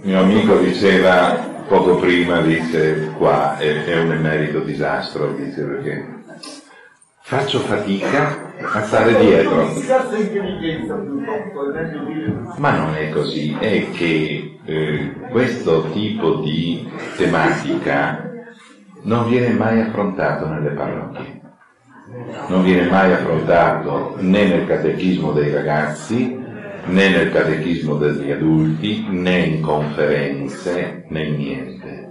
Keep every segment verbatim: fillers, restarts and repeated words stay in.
mio amico diceva poco prima, dice qua è, è un emerito disastro, dice, perché faccio fatica a stare dietro. Ma non è così, è che eh, questo tipo di tematica non viene mai affrontato nelle parrocchie, non viene mai affrontato né nel catechismo dei ragazzi, né nel catechismo degli adulti, né in conferenze, né niente.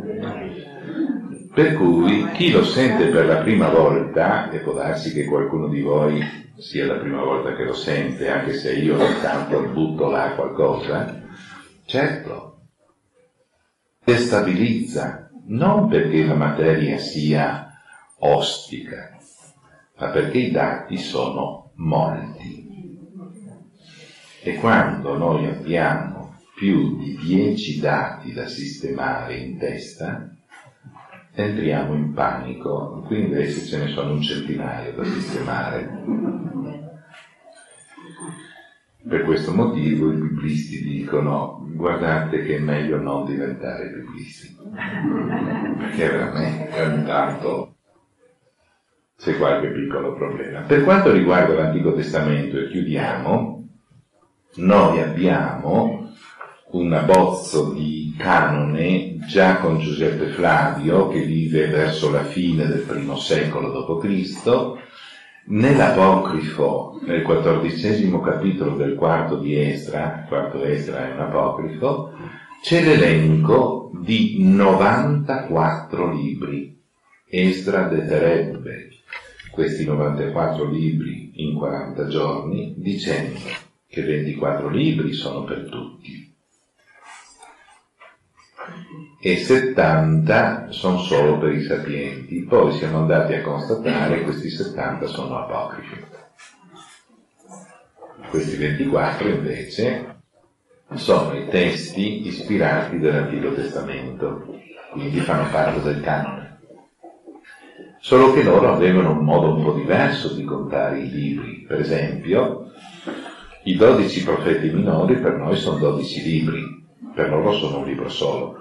Per cui chi lo sente per la prima volta, e può darsi che qualcuno di voi sia la prima volta che lo sente, anche se io ogni tanto butto là qualcosa, certo, destabilizza, non perché la materia sia ostica, ma perché i dati sono molti. E quando noi abbiamo più di dieci dati da sistemare in testa, entriamo in panico. Qui invece ce ne sono un centinaio da sistemare. Per questo motivo i biblisti dicono: guardate che è meglio non diventare biblisti, perché veramente ogni tanto c'è qualche piccolo problema. Per quanto riguarda l'Antico Testamento, e chiudiamo, noi abbiamo un abbozzo di canone già con Giuseppe Flavio, che vive verso la fine del primo secolo dopo Cristo. Nell'apocrifo, nel quattordicesimo capitolo del quarto di Esdra, il quarto Esdra è un apocrifo, c'è l'elenco di novantaquattro libri. Esdra deterebbe questi novantaquattro libri in quaranta giorni, dicendo che ventiquattro libri sono per tutti e settanta sono solo per i sapienti. Poi siamo andati a constatare che questi settanta sono apocrifi. Questi ventiquattro invece sono i testi ispirati dell'Antico Testamento, quindi fanno parte del canone. Solo che loro avevano un modo un po' diverso di contare i libri. Per esempio, i dodici profeti minori per noi sono dodici libri, per loro sono un libro solo.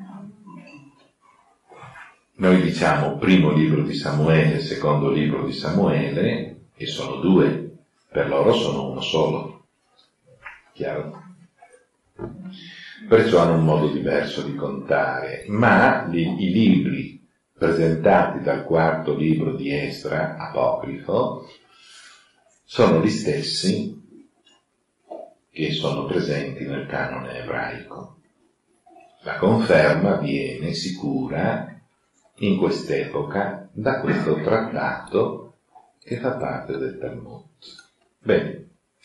Noi diciamo primo libro di Samuele, secondo libro di Samuele, e sono due, per loro sono uno solo. Chiaro? Perciò hanno un modo diverso di contare, ma li, i libri presentati dal quarto libro di Esdra, apocrifo, sono gli stessi che sono presenti nel canone ebraico. La conferma viene sicura in quest'epoca da questo trattato che fa parte del Talmud. Bene,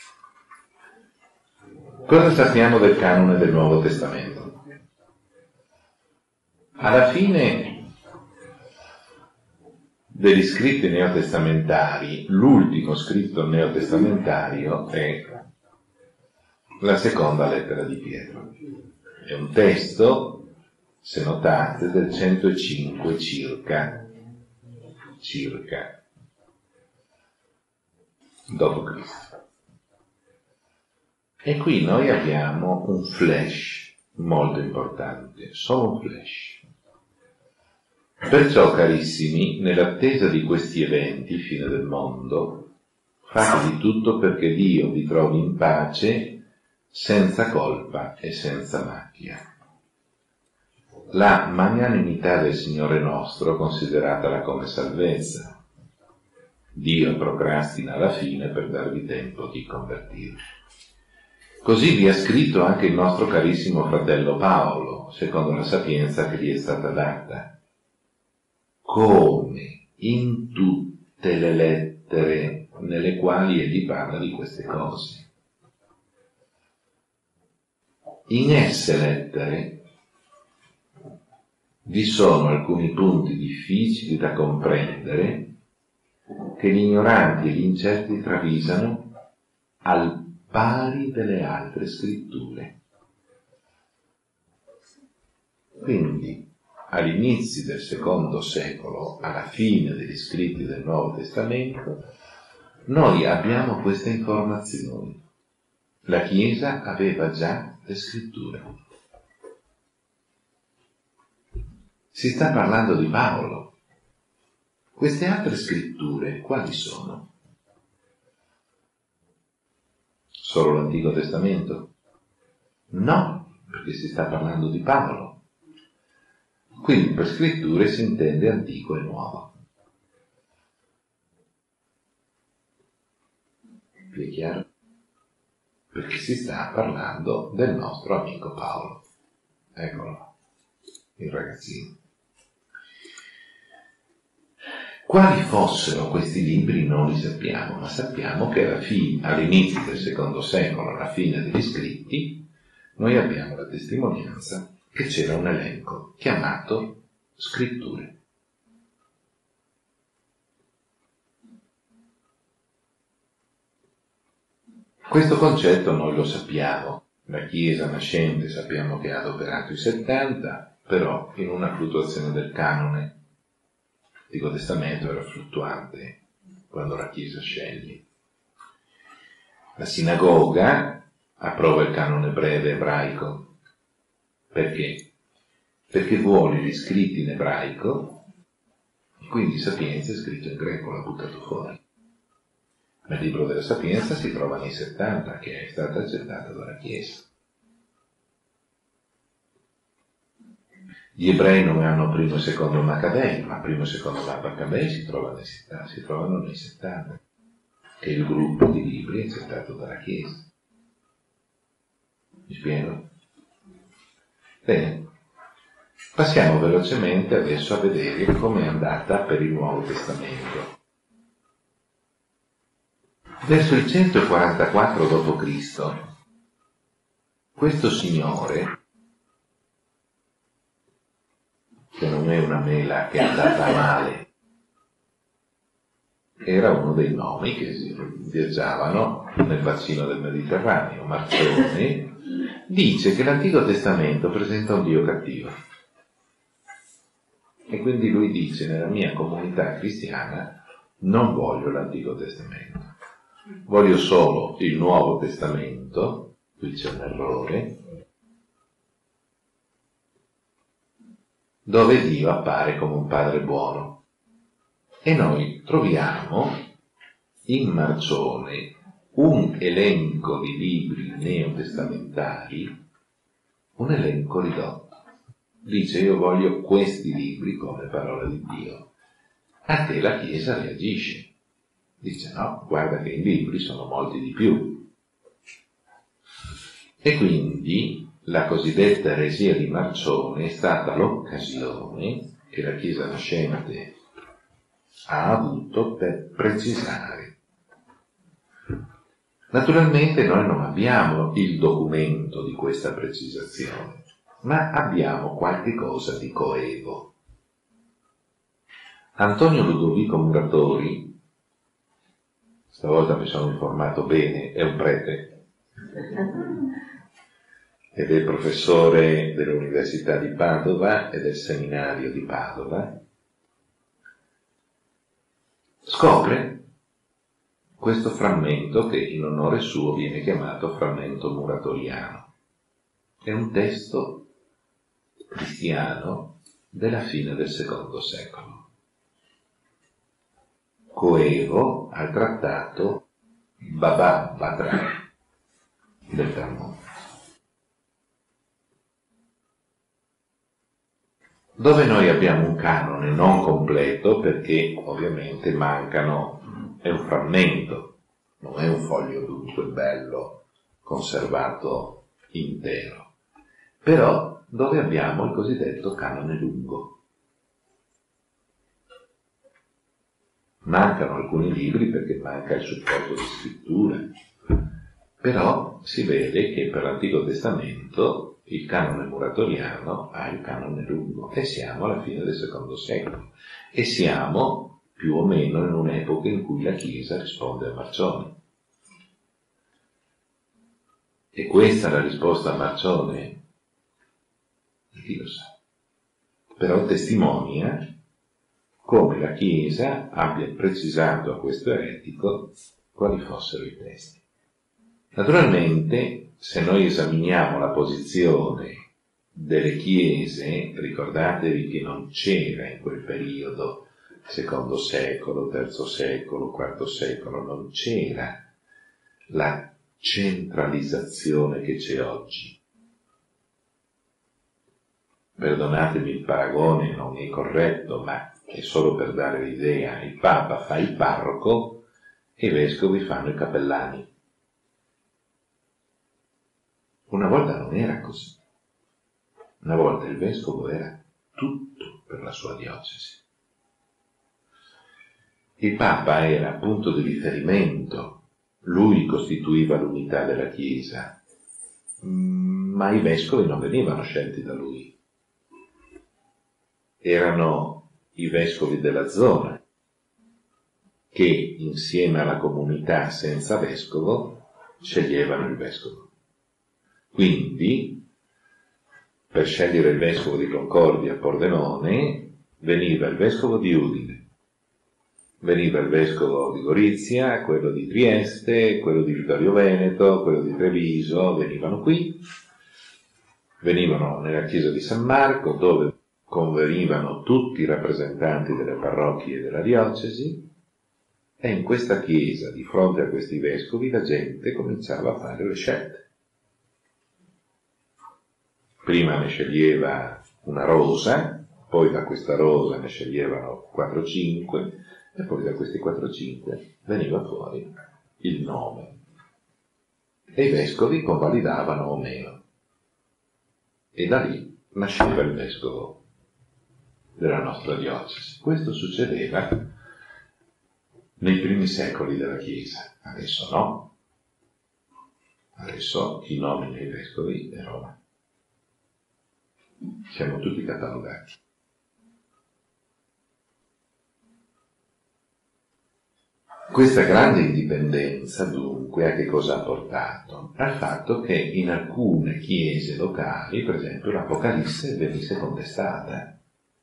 cosa sappiamo del canone del Nuovo Testamento? Alla fine degli scritti neotestamentari, l'ultimo scritto neotestamentario è la seconda lettera di Pietro. È un testo, se notate, del centocinque circa, circa, dopo Cristo. E qui noi abbiamo un flash molto importante, solo un flash. Perciò, carissimi, nell'attesa di questi eventi, fine del mondo, fate di tutto perché Dio vi trovi in pace, senza colpa e senza macchia. La magnanimità del Signore nostro consideratela come salvezza. Dio procrastina la fine per darvi tempo di convertirvi. Così vi ha scritto anche il nostro carissimo fratello Paolo, secondo la sapienza che gli è stata data. Come in tutte le lettere nelle quali egli parla di queste cose. In esse lettere vi sono alcuni punti difficili da comprendere che gli ignoranti e gli incerti travisano al pari delle altre scritture. Quindi, agli inizi del secondo secolo, alla fine degli scritti del Nuovo Testamento, noi abbiamo queste informazioni. La Chiesa aveva già le scritture. Si sta parlando di Paolo. Queste altre scritture quali sono? Solo l'Antico Testamento? No, perché si sta parlando di Paolo. Quindi per scritture si intende antico e nuovo. Vi è chiaro? Perché si sta parlando del nostro amico Paolo. Eccolo, il ragazzino. Quali fossero questi libri non li sappiamo, ma sappiamo che alla fine, all'inizio del secondo secolo, alla fine degli scritti, noi abbiamo la testimonianza che c'era un elenco chiamato scritture. Questo concetto noi lo sappiamo. La Chiesa nascente sappiamo che ha adoperato i settanta, però in una fluttuazione del canone l'Antico Testamento era fluttuante quando la Chiesa sceglie. La sinagoga approva il canone breve ebraico. Perché? Perché vuole gli scritti in ebraico, e quindi Sapienza è scritto in greco, l'ha buttato fuori. Ma il libro della Sapienza si trova nei settanta, che è stato accettato dalla Chiesa. Gli ebrei non hanno primo e secondo Maccabei, ma primo e secondo Maccabei si, trova nei, si trovano nei settanta, che è il gruppo di libri accettato dalla Chiesa. Mi spiego? Bene. Passiamo velocemente adesso a vedere come è andata per il Nuovo Testamento. Verso il centoquarantaquattro dopo Cristo, questo signore, che non è una mela che è andata male, era uno dei nomi che viaggiavano nel bacino del Mediterraneo, Marcione, dice che l'Antico Testamento presenta un Dio cattivo. E quindi lui dice: nella mia comunità cristiana non voglio l'Antico Testamento. Voglio solo il Nuovo Testamento, qui c'è un errore, dove Dio appare come un padre buono. E noi troviamo in Marcione un elenco di libri neotestamentari, un elenco ridotto. Dice: io voglio questi libri come parola di Dio. A te la Chiesa reagisce. Dice: no, guarda che i libri sono molti di più. E quindi la cosiddetta eresia di Marcione è stata l'occasione che la Chiesa nascente ha avuto per precisare. Naturalmente noi non abbiamo il documento di questa precisazione, ma abbiamo qualche cosa di coevo. Antonio Ludovico Muratori, stavolta mi sono informato bene, è un prete ed è professore dell'Università di Padova e del Seminario di Padova, scopre questo frammento che in onore suo viene chiamato frammento muratoriano. È un testo cristiano della fine del secondo secolo, coevo al trattato Baba Batra del Talmud, dove noi abbiamo un canone non completo perché ovviamente mancano, è un frammento, non è un foglio dunque bello conservato intero, però dove abbiamo il cosiddetto canone lungo. Mancano alcuni libri perché manca il supporto di scrittura, però si vede che per l'Antico Testamento il canone muratoriano ha il canone lungo e siamo alla fine del secondo secolo e siamo più o meno in un'epoca in cui la Chiesa risponde a Marcione. E questa è la risposta a Marcione? Chi lo sa? Però testimonia come la Chiesa abbia precisato a questo eretico quali fossero i testi. Naturalmente, se noi esaminiamo la posizione delle chiese, ricordatevi che non c'era in quel periodo, secondo secolo, terzo secolo, quarto secolo, non c'era la centralizzazione che c'è oggi. Perdonatemi il paragone, non è corretto, ma è solo per dare l'idea. Il Papa fa il parroco e i vescovi fanno i cappellani. Una volta non era così. Una volta il vescovo era tutto per la sua diocesi. Il Papa era punto di riferimento, lui costituiva l'unità della Chiesa, ma i vescovi non venivano scelti da lui. Erano i vescovi della zona che insieme alla comunità senza vescovo sceglievano il vescovo. Quindi, per scegliere il vescovo di Concordia a Pordenone, veniva il vescovo di Udine, veniva il vescovo di Gorizia, quello di Trieste, quello di Vittorio Veneto, quello di Treviso, venivano qui, venivano nella chiesa di San Marco, dove convenivano tutti i rappresentanti delle parrocchie e della diocesi, e in questa chiesa, di fronte a questi vescovi, la gente cominciava a fare le scelte. Prima ne sceglieva una rosa, poi da questa rosa ne sceglievano quattro o cinque, e poi da questi quattro o cinque veniva fuori il nome. E i vescovi convalidavano o meno. E da lì nasceva il vescovo della nostra diocesi. Questo succedeva nei primi secoli della Chiesa. Adesso no. Adesso chi nomina i vescovi è Roma. Siamo tutti catalogati. Questa grande indipendenza, dunque, a che cosa ha portato? Al fatto che in alcune chiese locali, per esempio, l'Apocalisse venisse contestata.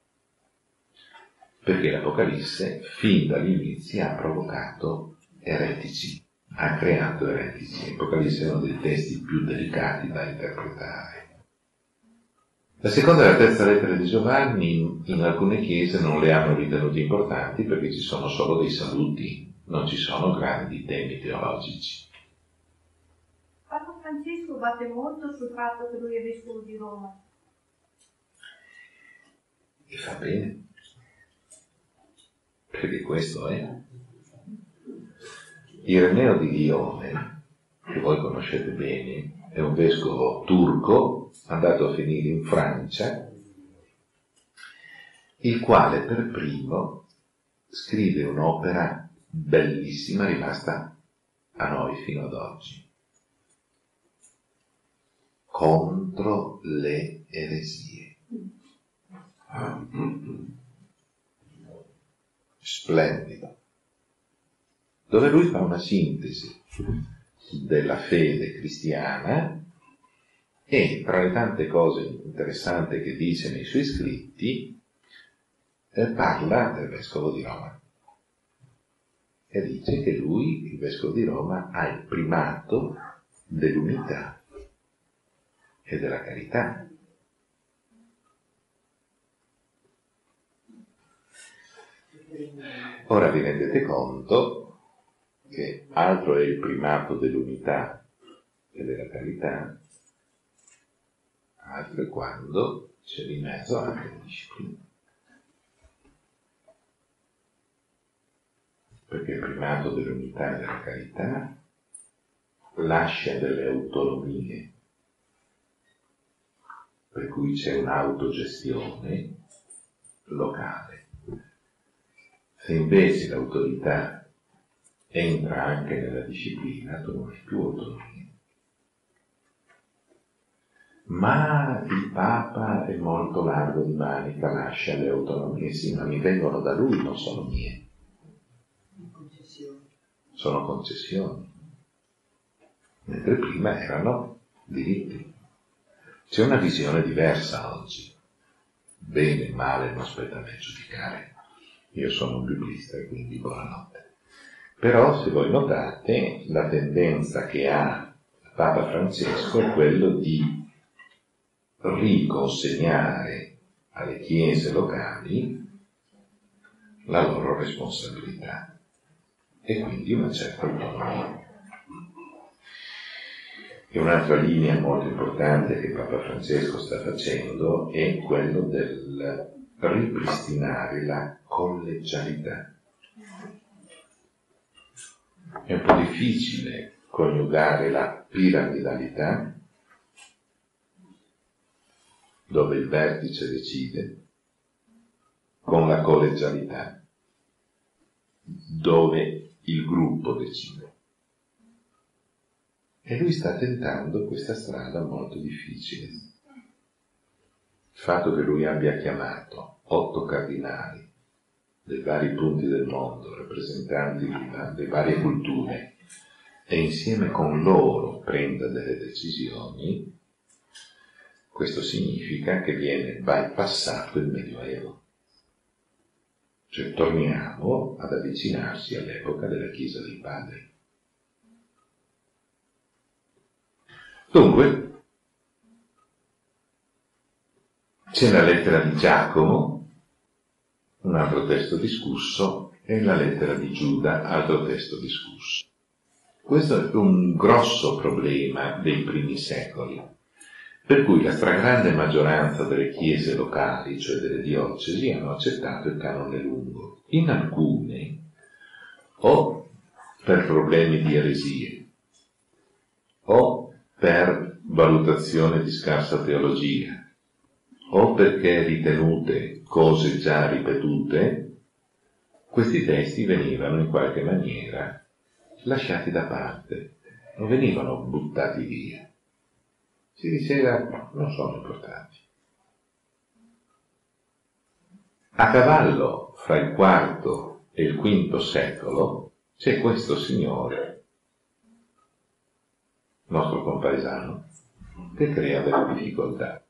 Perché l'Apocalisse, fin dall'inizio, ha provocato eretici, ha creato eretici. L'Apocalisse è uno dei testi più delicati da interpretare. La seconda e la terza lettera di Giovanni in, in alcune chiese non le hanno ritenute importanti perché ci sono solo dei saluti, non ci sono grandi temi teologici. Papa Francesco batte molto sul fatto che lui è vescovo di Roma. E fa bene, perché questo è. Ireneo di Lione, che voi conoscete bene, è un vescovo turco andato a finire in Francia, il quale per primo scrive un'opera bellissima rimasta a noi fino ad oggi, contro le eresie. Splendido, dove lui fa una sintesi della fede cristiana e tra le tante cose interessanti che dice nei suoi scritti eh, parla del vescovo di Roma e dice che lui, il vescovo di Roma, ha il primato dell'unità e della carità. Ora vi rendete conto che altro è il primato dell'unità e della carità, altro è quando c'è di mezzo anche la disciplina. Perché il primato dell'unità e della carità lascia delle autonomie, per cui c'è un'autogestione locale. Se invece l'autorità entra anche nella disciplina, tu non hai più autonomia. Ma il Papa è molto largo di manica, lascia le autonomie, sì, ma mi vengono da lui, non sono mie. Sono concessioni. Mentre prima erano diritti. C'è una visione diversa oggi. Bene e male non spetta a me giudicare. Io sono un biblista e quindi buonanotte. Però, se voi notate, la tendenza che ha Papa Francesco è quello di riconsegnare alle chiese locali la loro responsabilità e quindi una certa autonomia. E un'altra linea molto importante che Papa Francesco sta facendo è quello del ripristinare la collegialità. È un po' difficile coniugare la piramidalità, dove il vertice decide, con la collegialità, dove il gruppo decide. E lui sta tentando questa strada molto difficile. Il fatto che lui abbia chiamato otto cardinali dei vari punti del mondo, rappresentanti delle varie culture, e insieme con loro prenda delle decisioni, questo significa che viene bypassato il Medioevo. Cioè torniamo ad avvicinarsi all'epoca della Chiesa dei Padri. Dunque, c'è la lettera di Giacomo, un altro testo discusso, e la lettera di Giuda, altro testo discusso. Questo è un grosso problema dei primi secoli, per cui la stragrande maggioranza delle chiese locali, cioè delle diocesi, hanno accettato il canone lungo. In alcune, o per problemi di eresie, o per valutazione di scarsa teologia, o perché ritenute cose già ripetute, questi testi venivano in qualche maniera lasciati da parte, non venivano buttati via. Si diceva, non sono importanti. A cavallo fra il quarto e il quinto secolo c'è questo signore, nostro compaesano, che crea delle difficoltà.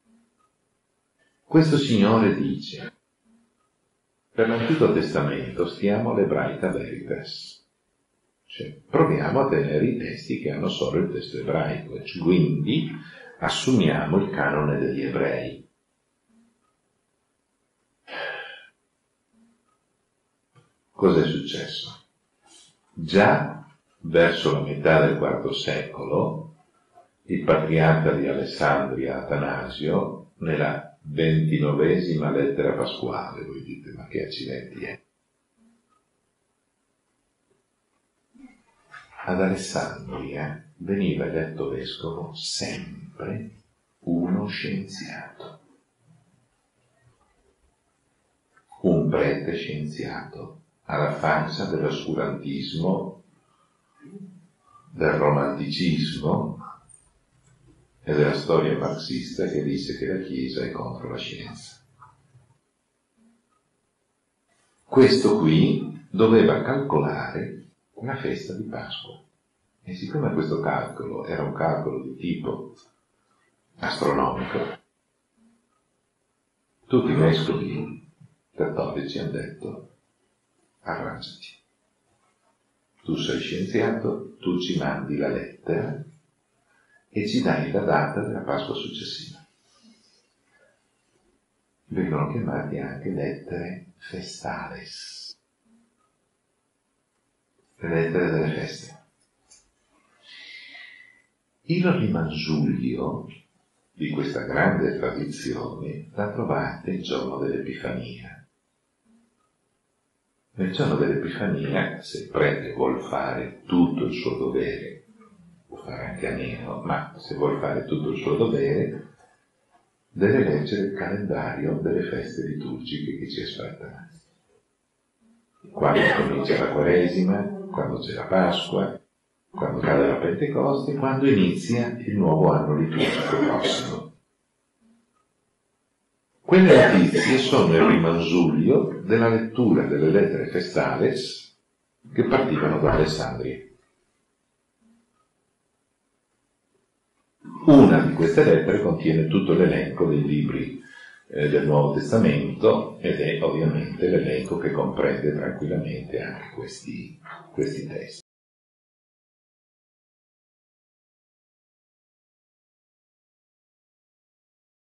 Questo signore dice: per l'Antico Testamento stiamo all'Ebraita Veritas, cioè proviamo a tenere i testi che hanno solo il testo ebraico, e quindi assumiamo il canone degli ebrei. Cos'è successo? Già verso la metà del quarto secolo, il patriarca di Alessandria, Atanasio, nella ventinovesima lettera pasquale, voi dite, ma che accidenti è? Ad Alessandria veniva eletto vescovo sempre uno scienziato, un prete scienziato, alla faccia dell'oscurantismo, del romanticismo e della storia marxista che dice che la Chiesa è contro la scienza. Questo qui doveva calcolare la festa di Pasqua, e siccome questo calcolo era un calcolo di tipo astronomico, tutti i vescovi cattolici hanno detto: arrangiati, tu sei scienziato, tu ci mandi la lettera e ci dai la data della Pasqua successiva. Vengono chiamate anche lettere festales, le lettere delle feste. Il rimansuglio di questa grande tradizione la trovate il giorno dell'Epifania. Nel giorno dell'Epifania, se il prete vuol fare tutto il suo dovere, può fare anche a meno, ma se vuol fare tutto il suo dovere, deve leggere il calendario delle feste liturgiche che ci aspettano. Quando comincia la Quaresima, quando c'è la Pasqua, quando cade la Pentecoste, quando inizia il nuovo anno liturgico prossimo. Quelle notizie sono il rimansuglio della lettura delle lettere festales che partivano da Alessandria. Una di queste lettere contiene tutto l'elenco dei libri eh, del Nuovo Testamento, ed è ovviamente l'elenco che comprende tranquillamente anche questi, questi testi.